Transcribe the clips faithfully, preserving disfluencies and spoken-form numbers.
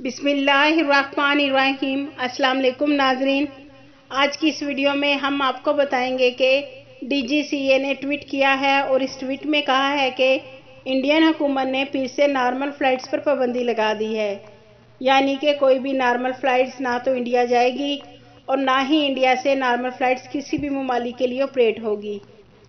بسم اللہ الرحمن الرحیم۔ السلام علیکم ناظرین، آج کی اس ویڈیو میں ہم آپ کو بتائیں گے کہ ڈی جی سی اے نے ٹویٹ کیا ہے اور اس ٹویٹ میں کہا ہے کہ انڈین حکومت نے پھر سے نارمل فلائٹس پر پابندی لگا دی ہے، یعنی کہ کوئی بھی نارمل فلائٹس نہ تو انڈیا جائے گی اور نہ ہی انڈیا سے نارمل فلائٹس کسی بھی ممالک کے لیے آپریٹ ہوگی۔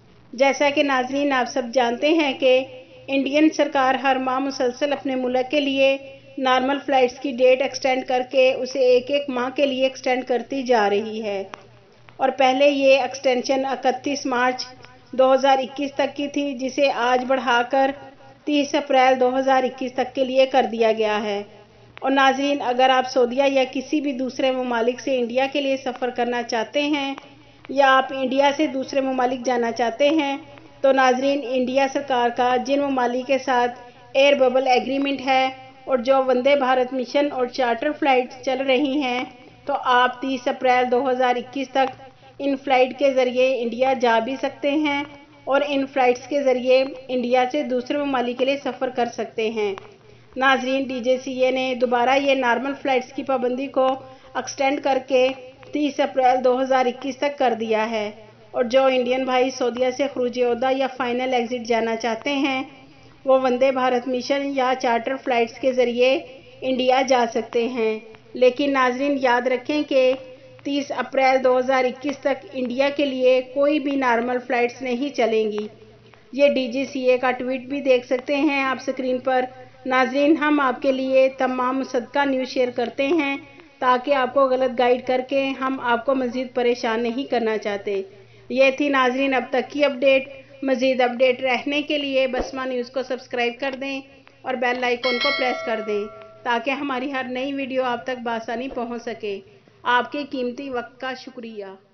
جیسا کہ ناظرین آپ سب جانتے ہیں کہ انڈین سرکار ہر ماہ مسلسل اپنے ملک کے لیے نارمل فلائٹس کی ڈیٹ ایکسٹینڈ کر کے اسے ایک ایک ماہ کے لیے ایکسٹینڈ کرتی جا رہی ہے، اور پہلے یہ ایکسٹینشن اکتیس مارچ دو ہزار اکیس تک کی تھی، جسے آج بڑھا کر تیس اپریل دو ہزار اکیس تک کے لیے کر دیا گیا ہے۔ اور ناظرین، اگر آپ سعودیہ یا کسی بھی دوسرے ممالک سے انڈیا کے لیے سفر کرنا چاہتے ہیں یا آپ انڈیا سے دوسرے ممالک جانا چاہتے ہیں تو ناظرین، انڈیا سرکار کا جن ممالک کے ساتھ ایئر ببل ایگریمنٹ ہے اور جو وندے بھارت مشن اور چارٹر فلائٹ چل رہی ہیں، تو آپ تیس اپریل دو ہزار اکیس تک ان فلائٹ کے ذریعے انڈیا جا بھی سکتے ہیں اور ان فلائٹس کے ذریعے انڈیا سے دوسرے ممالک کے لیے سفر کر سکتے ہیں۔ ناظرین، ڈی جی سی اے نے دوبارہ یہ نارمل فلائٹس کی پابندی کو ایکسٹینڈ کر کے تیس اپریل دو ہزار اکیس تک کر دیا ہے، اور جو انڈین بھائی سعودیہ سے خروج عہدہ یا فائنل ایگزٹ جانا چاہتے ہیں وہ وندے بھارت مشن یا چارٹر فلائٹس کے ذریعے انڈیا جا سکتے ہیں۔ لیکن ناظرین یاد رکھیں کہ تیس اپریل دو ہزار اکیس تک انڈیا کے لیے کوئی بھی نارمل فلائٹس نہیں چلیں گی۔ یہ ڈی جی سی اے کا ٹویٹ بھی دیکھ سکتے ہیں آپ سکرین پر۔ ناظرین، ہم آپ کے لیے تمام مصدقہ نیوز شیئر کرتے ہیں تاکہ آپ کو غلط گائیڈ کر کے ہم آپ کو مزید پریشان نہیں کرنا چاہتے۔ یہ تھی ناظرین اب تک کی اپڈیٹ۔ مزید اپڈیٹ رہنے کے لیے بسمہ نیوز کو سبسکرائب کر دیں اور بیل آئیکن کو پریس کر دیں تاکہ ہماری ہر نئی ویڈیو آپ تک بآسانی پہنچ سکے۔ آپ کے قیمتی وقت کا شکریہ۔